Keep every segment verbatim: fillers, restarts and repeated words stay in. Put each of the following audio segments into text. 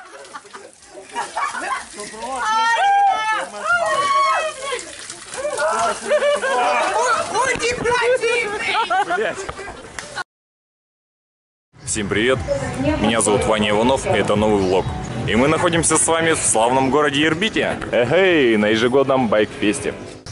Блять. Всем привет, меня зовут Ваня Иванов, и это новый влог. И мы находимся с вами в славном городе Ирбите. Эгей, на ежегодном байк-фесте.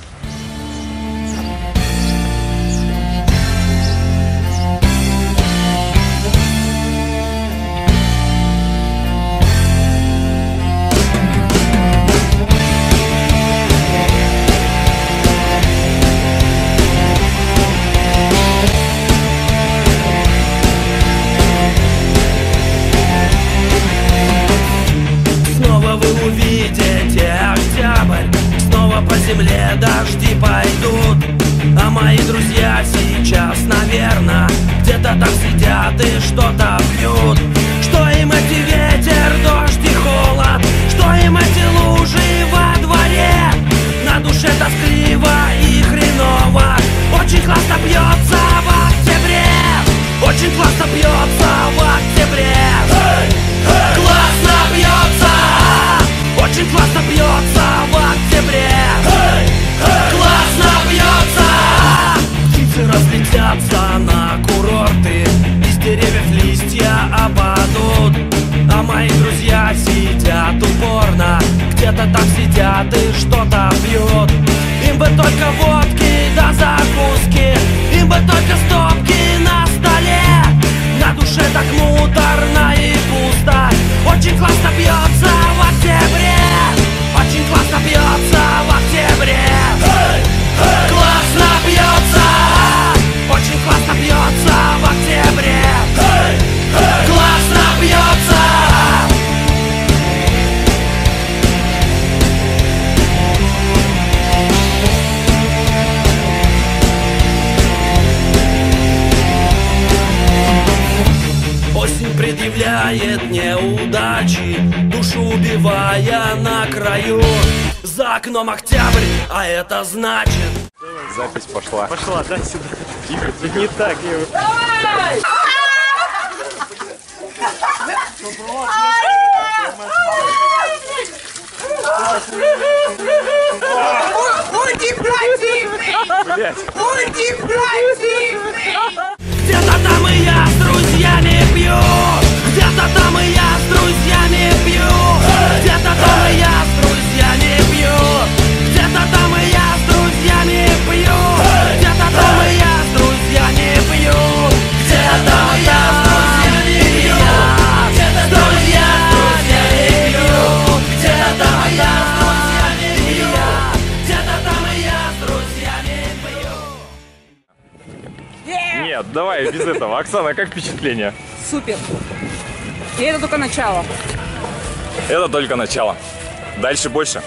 По земле дожди пойдут, а мои друзья сейчас, наверное, где-то там сидят и что-то пьют. Что им эти ветер, дождь и холод, что им эти лужи во дворе? На душе тоскливо и хреново. Очень классно бьется в октябре, очень классно бьется в октябре. Классно бьется, очень классно бьется в октябре. Классно бьется. Птицы разлетятся на курорты, из деревьев листья опадут, а мои друзья сидят упорно, где-то там сидят и что-то пьют. Им бы только водки да закуски, им бы только стопки на столе. На душе так муторно и пусто. Очень классно бьется в октябре, очень классно бьется в октябре. Классно бьется, очень классно бьется в октябре. Классно бьется. Осень предъявляет неудачи, душу убивая на краю. За окном октябрь, а это значит... Запись пошла. Пошла, дай сюда. Тихо, тихо. Не так, Ива. Давай! Уйди, противный! Блять. Уйди, противный! Где-то там и я с друзьями пью, где-то там и я с друзьями пью, где-то там и я с друзьями пью, где-то там и я с друзьями пью, где-то там и я с друзьями пью, где-то я с друзьями пью, где-то друзья с друзьями пью, где-то там я с друзьями пью, где-то там и я с друзьями пью. Нет, давай без этого. Оксана, как впечатление? Супер. И это только начало. Это только начало. Дальше больше.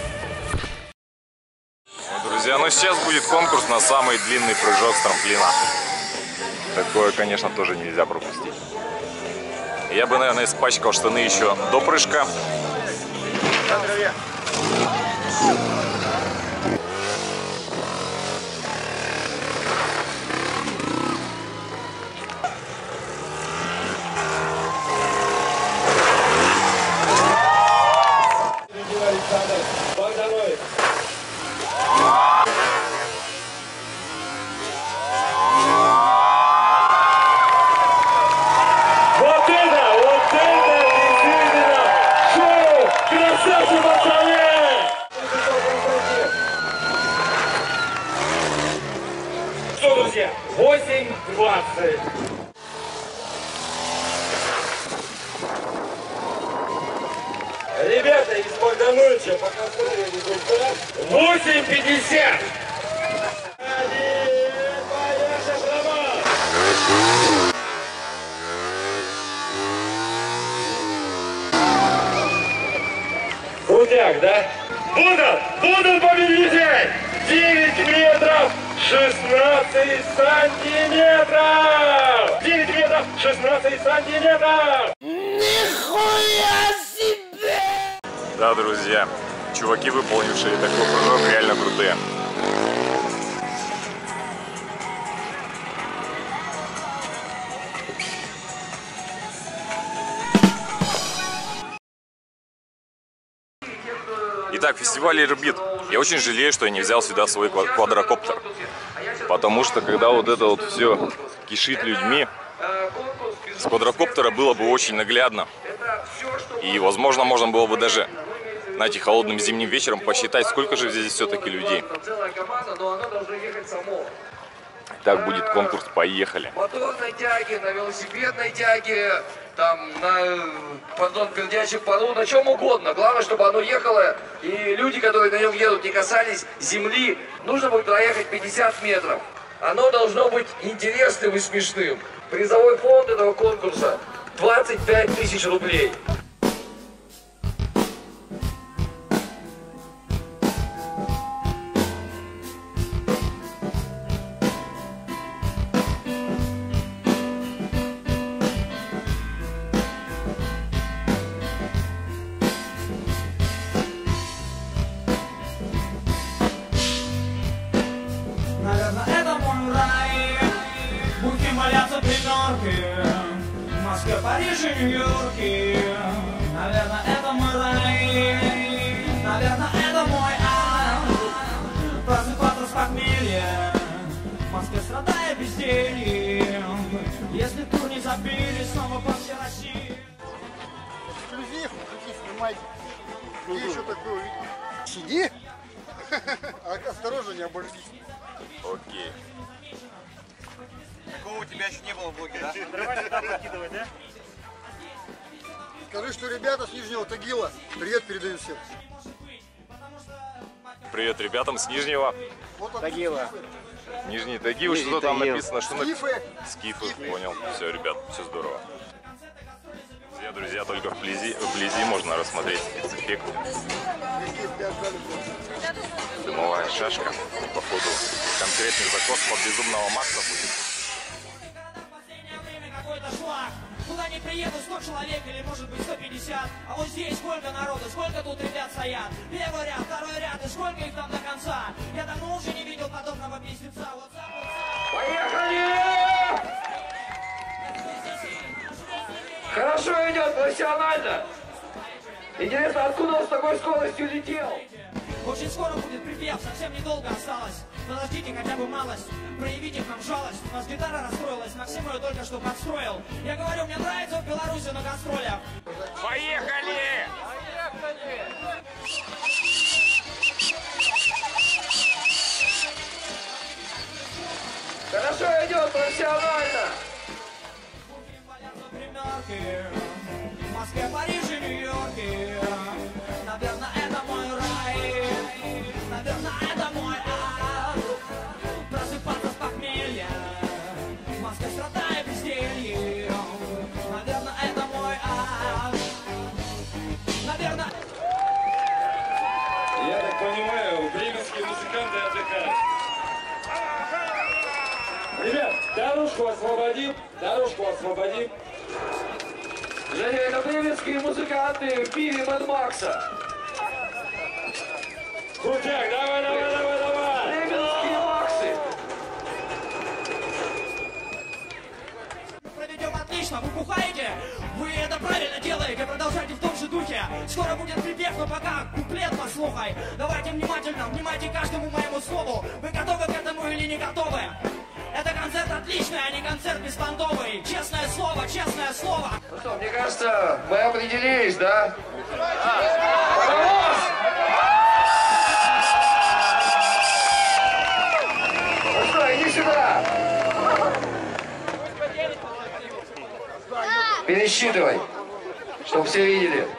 Друзья, ну сейчас будет конкурс на самый длинный прыжок с трамплина. Такое, конечно, тоже нельзя пропустить. Я бы, наверное, испачкал штаны еще до прыжка. восемь двадцать. Ребята из Богдановича, показали результат. восемь пятьдесят. Крутяк, да? Будут, будут победители! девять метров шестнадцать сантиметров! девять метров шестнадцать сантиметров! Нихуя себе! Да, друзья, чуваки, выполнившие такой прыжок, реально крутые. Итак, фестиваль Ирбит. Я очень жалею, что я не взял сюда свой квадрокоптер. Потому что когда вот это вот все кишит людьми, с квадрокоптера было бы очень наглядно. И, возможно, можно было бы даже, знаете, холодным зимним вечером посчитать, сколько же здесь все-таки людей. Так будет конкурс, поехали. Моторной тяге, на велосипедной тяге, там, на, пардон, пердящих пару, на чем угодно. Главное, чтобы оно ехало, и люди, которые на нем едут, не касались земли. Нужно будет проехать пятьдесят метров. Оно должно быть интересным и смешным. Призовой фонд этого конкурса двадцать пять тысяч рублей. Наверное, это мой рай. Будки молятся примерки. В Москве, Париже, Нью-Йорке. Наверное, это мой рай. Наверное, это мой ад. Просыпаться с похмелья. В Москве страдая бездельем. Если тур не забили, снова по всей России. Эксклюзив, иди снимайте. Где еще такое увидел? Сиди. Осторожно, не обожгись. Окей. Такого у тебя еще не было в блоге, да? Скажи, что ребята с Нижнего Тагила привет передаю всем. Привет ребятам с Нижнего. Вот он, Тагила. Нижний Тагил, что там написано? Что Скифы. Скифы, понял. Все, ребят, все здорово. Друзья, друзья, только вблизи, вблизи можно рассмотреть спецэффект. Дымовая шашка. Походу, конкретный закос под безумного Макса будет. Куда не приеду, сто человек или может быть сто пятьдесят. А вот здесь сколько народу, сколько тут ребят стоят. Первый ряд, второй ряд, и сколько их там до конца. Я давно уже не видел подобного пиздеца. Вот за, вот за. Поехали! Хорошо идет, профессионально. Интересно, откуда он с такой скоростью летел? Очень скоро будет припев, совсем недолго осталось. Подождите хотя бы малость, проявите к нам жалость. У нас гитара расстроилась, Максим ее только что подстроил. Я говорю, мне нравится в Беларуси на гастролях. Поехали! Хорошо идет, профессионально. В Москве, Париже, Нью-Йорке. Наверное, это мой рай. Наверное, это мой ад. Просыпаться с похмелья. В Москве страдая бездельем. Наверное, это мой ад. Наверное. Я так понимаю, бременские музыканты отдыхают. Ребят, дорожку освободим, дорожку освободим. Женя, это бременские музыканты в пиве Мэд Макса. Крутяк, давай, давай, давай, давай. Бременские Максы. Проведем отлично, вы бухаете? Вы это правильно делаете, продолжайте в том же духе. Скоро будет припев, но пока куплет послухай. Давайте внимательно, внимайте каждому моему слову. Вы готовы к этому или не готовы? Это концерт отличный, а не концерт беспонтовый. Честное слово, честное слово. Ну что, мне кажется, мы определились, да? Паровоз! Ну что, иди сюда. Пересчитывай, чтобы все видели.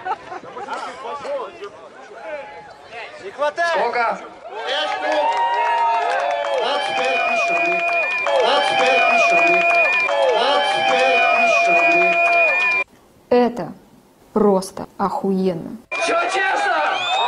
Не хватай! Сколько? Пять штук! двадцать пять тысяч рублей! двадцать пять тысяч рублей! двадцать пять тысяч рублей! Это просто охуенно. Все честно!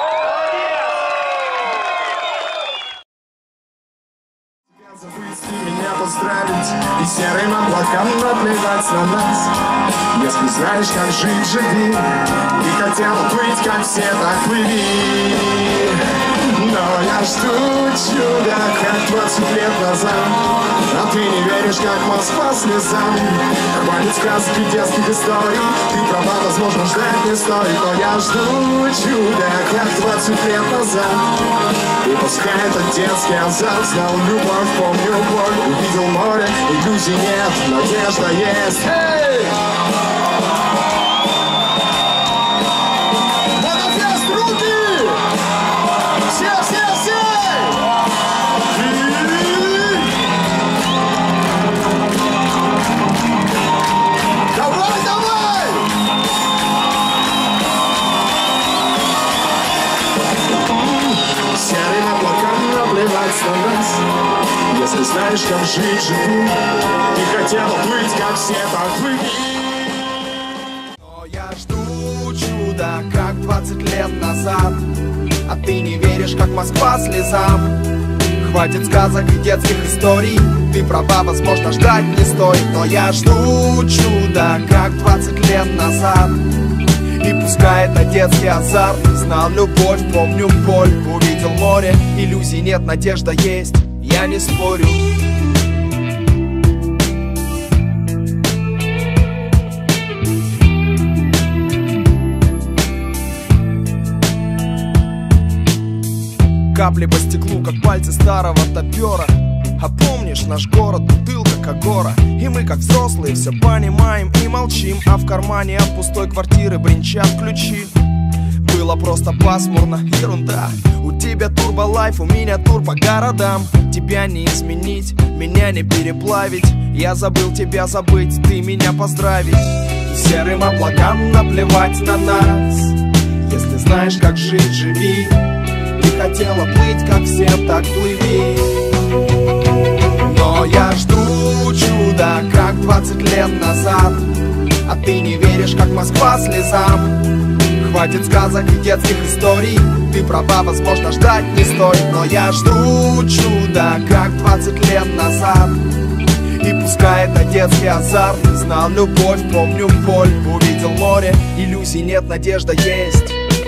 Забыть и меня поздравить, и серым облакам наплевать на нас. Если знаешь, как жить, живи, и хотел быть, как все, так плыви. Но я жду чуда, как двадцать лет назад, а ты не веришь, как Москва слезам. Хватит сказки детских историй, ты права, возможно. возможно, ждать не стоит, но я жду чуда, как двадцать лет назад. И пускай этот детский азарт, знал любовь, помню боль, увидел море, иллюзий нет, надежда есть. Эй! Манифест, руки! Все, все, все! Давай, давай! Серым облакам наплевать на нас. Если знаешь, как жить, живи. Ты хотела быть, как все, так выпей. Но я жду чуда, как двадцать лет назад. А ты не веришь, как Москва слезам. Хватит сказок и детских историй. Ты права, возможно, ждать не стоит. Но я жду чуда, как двадцать лет назад. И пускай это детский азарт. Знал любовь, помню боль. Увидел море, иллюзий нет, надежда есть. Я не спорю. Капли по стеклу, как пальцы старого топера. А помнишь наш город, бутылка Кагора? И мы, как взрослые, все понимаем и молчим. А в кармане от пустой квартиры бренчат ключи. Было просто пасмурно, ерунда. У тебя турболайф, у меня тур по городам. Тебя не изменить, меня не переплавить. Я забыл тебя забыть, ты меня поздравить. И серым облакам наплевать на нас. Если знаешь, как жить, живи. Ты хотела плыть, как все, так плыви. Но я жду чуда, как двадцать лет назад. А ты не веришь, как Москва слезам. Хватит сказок и детских историй. Ты права, возможно, ждать не стоит. Но я жду чуда, как двадцать лет назад. И пускай это детский азарт. Знал любовь, помню боль. Увидел море, иллюзий нет, надежда есть.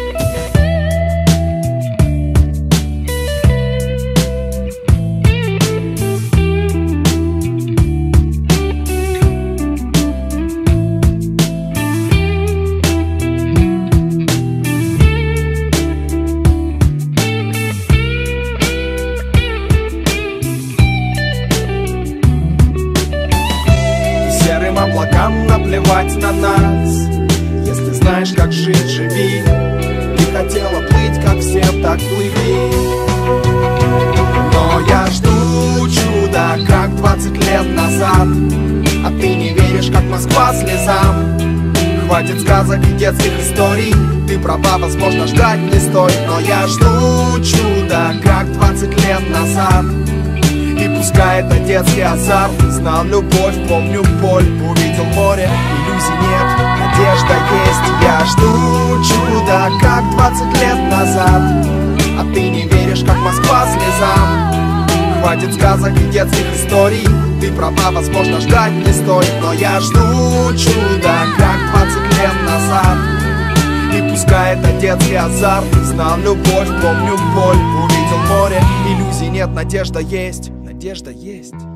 Облакам наплевать на нас. Если знаешь, как жить, живи. Ты хотела плыть, как все, так плыви. Но я жду чуда, как двадцать лет назад. А ты не веришь, как Москва слезам. Хватит сказок и детских историй. Ты права, возможно, ждать не стоит. Но я жду чуда, как двадцать лет назад. И пускай это детский азарт. Знал любовь, помню боль. Увидел море, иллюзий нет, надежда есть. Я жду чуда, как двадцать лет назад. А ты не веришь, как Москва слезам. Хватит сказок и детских историй. Ты права, возможно, ждать не стоит. Но я жду чуда, как двадцать лет назад. И пускай это детский азарт. Знал любовь, помню боль. Увидел море, иллюзий нет, надежда есть. Надежда есть.